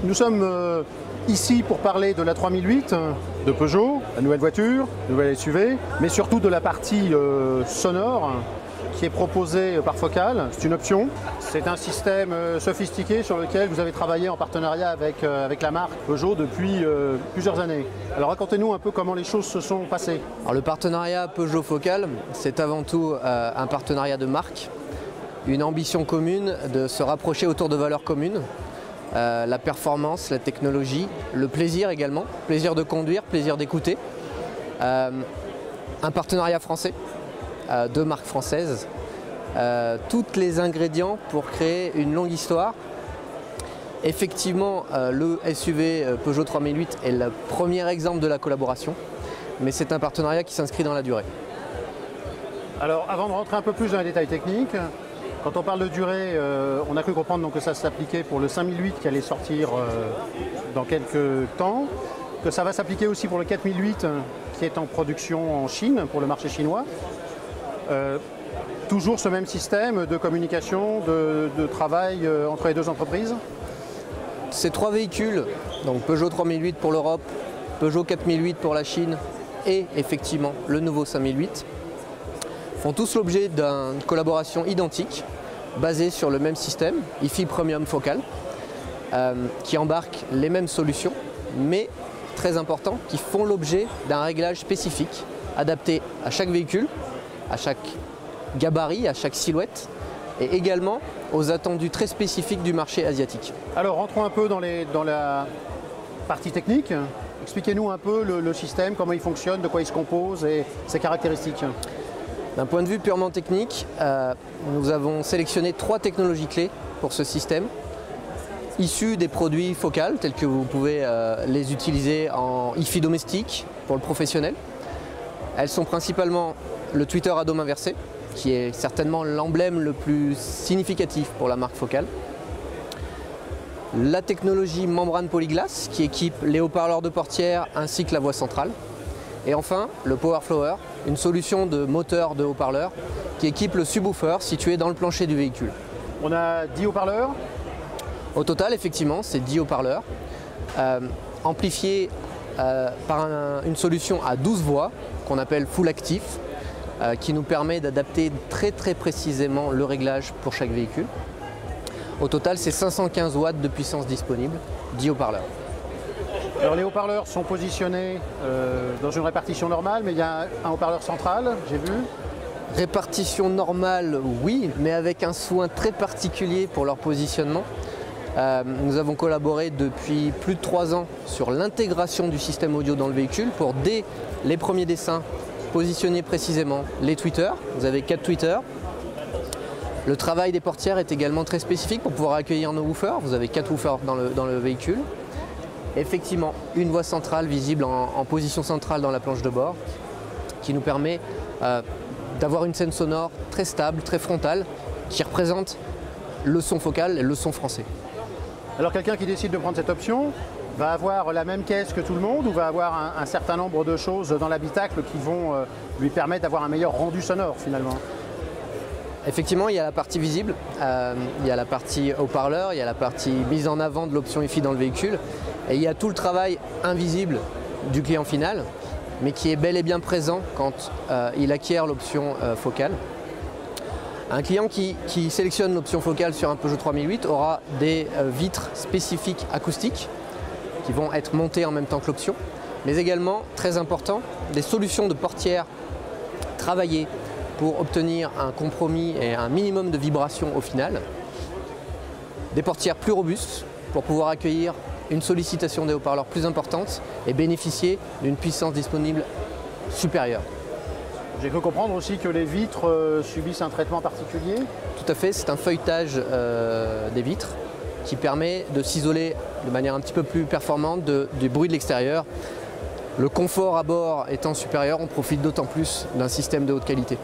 Nous sommes ici pour parler de la 3008 de Peugeot, la nouvelle voiture, nouvelle SUV, mais surtout de la partie sonore qui est proposée par Focal. C'est une option. C'est un système sophistiqué sur lequel vous avez travaillé en partenariat avec la marque Peugeot depuis plusieurs années. Alors racontez-nous un peu comment les choses se sont passées. Alors, le partenariat Peugeot-Focal, c'est avant tout un partenariat de marque, une ambition commune de se rapprocher autour de valeurs communes. La performance, la technologie, le plaisir également, plaisir de conduire, plaisir d'écouter. Un partenariat français, deux marques françaises, tous les ingrédients pour créer une longue histoire. Effectivement, le SUV Peugeot 3008 est le premier exemple de la collaboration, mais c'est un partenariat qui s'inscrit dans la durée. Alors avant de rentrer un peu plus dans les détails techniques, quand on parle de durée, on a cru comprendre donc, que ça s'appliquait pour le 5008 qui allait sortir dans quelques temps, que ça va s'appliquer aussi pour le 4008 qui est en production en Chine, pour le marché chinois. Toujours ce même système de communication, de travail entre les deux entreprises. Ces trois véhicules, donc Peugeot 3008 pour l'Europe, Peugeot 4008 pour la Chine et effectivement le nouveau 5008, font tous l'objet d'une collaboration identique, basée sur le même système, IFI Premium Focal, qui embarque les mêmes solutions, mais très important, qui font l'objet d'un réglage spécifique, adapté à chaque véhicule, à chaque gabarit, à chaque silhouette, et également aux attendus très spécifiques du marché asiatique. Alors rentrons un peu dans la partie technique. Expliquez-nous un peu le système, comment il fonctionne, de quoi il se compose et ses caractéristiques. D'un point de vue purement technique, nous avons sélectionné trois technologies clés pour ce système, issues des produits Focal, tels que vous pouvez les utiliser en IFI domestique pour le professionnel. Elles sont principalement le tweeter à dôme inversé, qui est certainement l'emblème le plus significatif pour la marque Focal. La technologie membrane polyglace, qui équipe les haut-parleurs de portière ainsi que la voix centrale. Et enfin, le Power Flower, une solution de moteur de haut-parleur qui équipe le subwoofer situé dans le plancher du véhicule. On a 10 haut-parleurs. Au total, effectivement, c'est 10 haut-parleurs, amplifiés par une solution à 12 voix qu'on appelle Full Active, qui nous permet d'adapter très précisément le réglage pour chaque véhicule. Au total, c'est 515 watts de puissance disponible, 10 haut-parleurs. Alors les haut-parleurs sont positionnés dans une répartition normale, mais il y a un haut-parleur central, j'ai vu. Répartition normale, oui, mais avec un soin très particulier pour leur positionnement. Nous avons collaboré depuis plus de 3 ans sur l'intégration du système audio dans le véhicule pour, dès les premiers dessins, positionner précisément les tweeters. Vous avez 4 tweeters. Le travail des portières est également très spécifique pour pouvoir accueillir nos woofers. Vous avez 4 woofers dans le véhicule. Effectivement, une voix centrale visible en position centrale dans la planche de bord qui nous permet d'avoir une scène sonore très stable, très frontale, qui représente le son Focal et le son français. Alors quelqu'un qui décide de prendre cette option va avoir la même caisse que tout le monde ou va avoir un certain nombre de choses dans l'habitacle qui vont lui permettre d'avoir un meilleur rendu sonore finalement? Effectivement, il y a la partie visible, il y a la partie haut-parleur, il y a la partie mise en avant de l'option IFI dans le véhicule. Et il y a tout le travail invisible du client final, mais qui est bel et bien présent quand il acquiert l'option Focal. Un client qui sélectionne l'option Focal sur un Peugeot 3008 aura des vitres spécifiques acoustiques qui vont être montées en même temps que l'option, mais également, très important, des solutions de portières travaillées pour obtenir un compromis et un minimum de vibration au final. Des portières plus robustes pour pouvoir accueillir une sollicitation des haut-parleurs plus importante et bénéficier d'une puissance disponible supérieure. J'ai cru comprendre aussi que les vitres subissent un traitement particulier. Tout à fait, c'est un feuilletage des vitres qui permet de s'isoler de manière un petit peu plus performante du bruit de l'extérieur. Le confort à bord étant supérieur, on profite d'autant plus d'un système de haute qualité.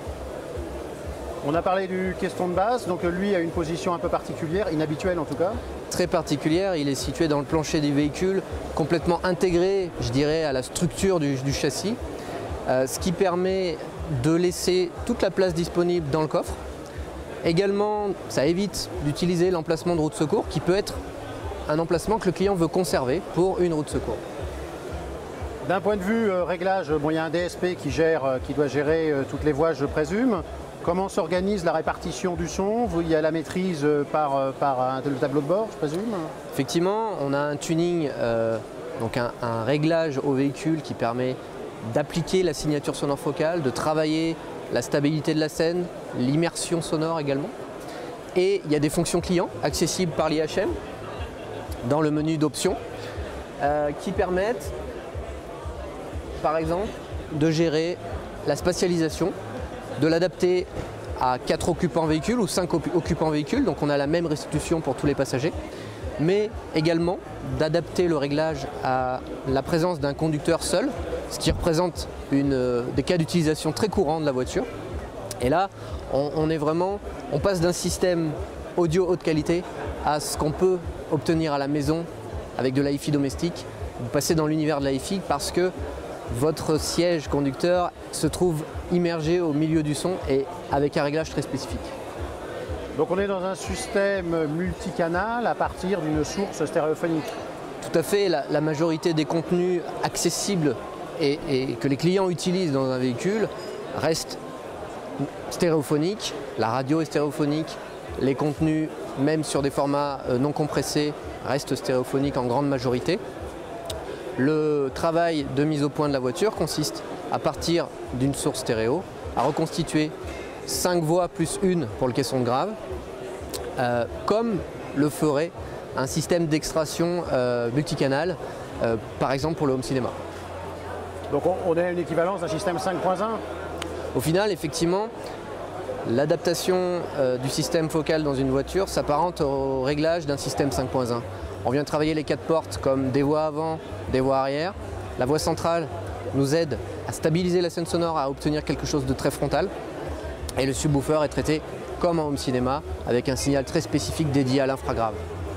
On a parlé du caisson de base, donc lui a une position un peu particulière, inhabituelle en tout cas. Très particulière, il est situé dans le plancher du véhicule, complètement intégré, je dirais, à la structure du châssis, ce qui permet de laisser toute la place disponible dans le coffre. Également, ça évite d'utiliser l'emplacement de roue de secours qui peut être un emplacement que le client veut conserver pour une roue de secours. D'un point de vue réglage, bon, il y a un DSP qui doit gérer toutes les voix, je présume. Comment s'organise la répartition du son? Il y a la maîtrise par le tableau de bord, je présume? Effectivement, on a un tuning, donc un réglage au véhicule qui permet d'appliquer la signature sonore focale, de travailler la stabilité de la scène, l'immersion sonore également. Et il y a des fonctions clients accessibles par l'IHM dans le menu d'options qui permettent, par exemple, de gérer la spatialisation, de l'adapter à 4 occupants véhicule ou 5 occupants véhicule, donc on a la même restitution pour tous les passagers, mais également d'adapter le réglage à la présence d'un conducteur seul, ce qui représente des cas d'utilisation très courants de la voiture. Et là, on passe d'un système audio haute qualité à ce qu'on peut obtenir à la maison avec de l'hi-fi domestique. Vous passez dans l'univers de l'hi-fi parce que votre siège conducteur se trouve immergé au milieu du son et avec un réglage très spécifique. Donc on est dans un système multicanal à partir d'une source stéréophonique. Tout à fait, la majorité des contenus accessibles et que les clients utilisent dans un véhicule restent stéréophoniques. La radio est stéréophonique, les contenus, même sur des formats non compressés, restent stéréophoniques en grande majorité. Le travail de mise au point de la voiture consiste, à partir d'une source stéréo, à reconstituer 5 voix plus une pour le caisson de grave, comme le ferait un système d'extraction multicanal, par exemple pour le home cinéma. Donc on a une équivalence d'un système 5.1? Au final, effectivement, l'adaptation du système focal dans une voiture s'apparente au réglage d'un système 5.1. On vient travailler les 4 portes comme des voix avant, des voix arrière. La voix centrale nous aide à stabiliser la scène sonore, à obtenir quelque chose de très frontal. Et le subwoofer est traité comme en home cinéma avec un signal très spécifique dédié à l'infragrave.